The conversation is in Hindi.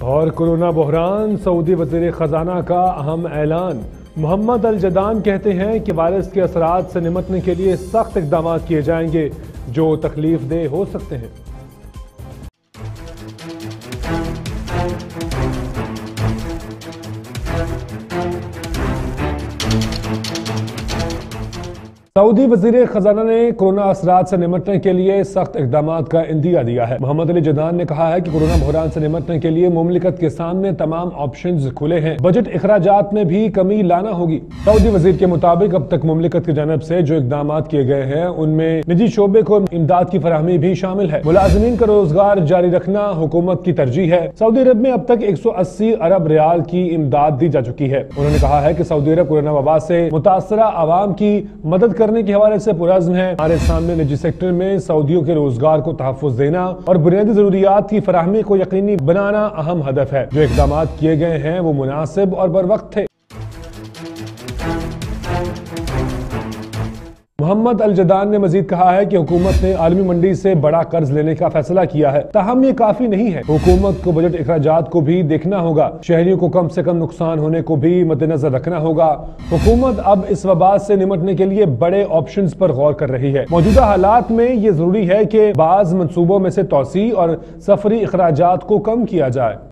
और कोरोना बहरान, सऊदी वज़ीर खजाना का अहम ऐलान। मोहम्मद अल जदान कहते हैं कि वायरस के असरात से निपटने के लिए सख्त इक़दाम किए जाएंगे जो तकलीफ दे हो सकते हैं। सऊदी वज़ीर खजाना ने कोरोना असरात से निपटने के लिए सख्त इक़दाम का इंदिया दिया है। मोहम्मद अल जदान ने कहा है कि कोरोना बहरान से निपटने के लिए मुमलिकत के सामने तमाम ऑप्शंस खुले हैं। बजट इखराजात में भी कमी लाना होगी। सऊदी वज़ीर के मुताबिक अब तक मुमलिकत की जानब से जो इक़दाम किए गए हैं उनमें निजी शोबे को इमदाद की फराहमी भी शामिल है। मुलाजिमीन का रोजगार जारी रखना हुकूमत की तरजीह है। सऊदी अरब में अब तक 180 अरब रियाल की इमदाद दी जा चुकी है। उन्होंने कहा है कि सऊदी अरब कोरोना वबा से मुतासरा आवाम की मदद करने के हवाले से पुरअज़्म है। हमारे सामने निजी सेक्टर में सऊदियों के रोजगार को तहफ़्फ़ुज़ देना और बुनियादी जरूरियात की फराहमी को यकीनी बनाना अहम हदफ है। जो इक़दाम किए गए हैं वो मुनासिब और बरवक्त थे। मोहम्मद अल जदान ने मजीद कहा है कि हुकूमत ने आलमी मंडी से बड़ा कर्ज लेने का फैसला किया है, ताहम ये काफी नहीं है। हुकूमत को बजट इखराजात को भी देखना होगा। शहरियों को कम से कम नुकसान होने को भी मद्देनजर रखना होगा। हुकूमत अब इस वबा से निपटने के लिए बड़े ऑप्शंस पर गौर कर रही है। मौजूदा हालात में ये जरूरी है कि बाज़ मंसूबों में से तौसी और सफरी इखराजात को कम किया जाए।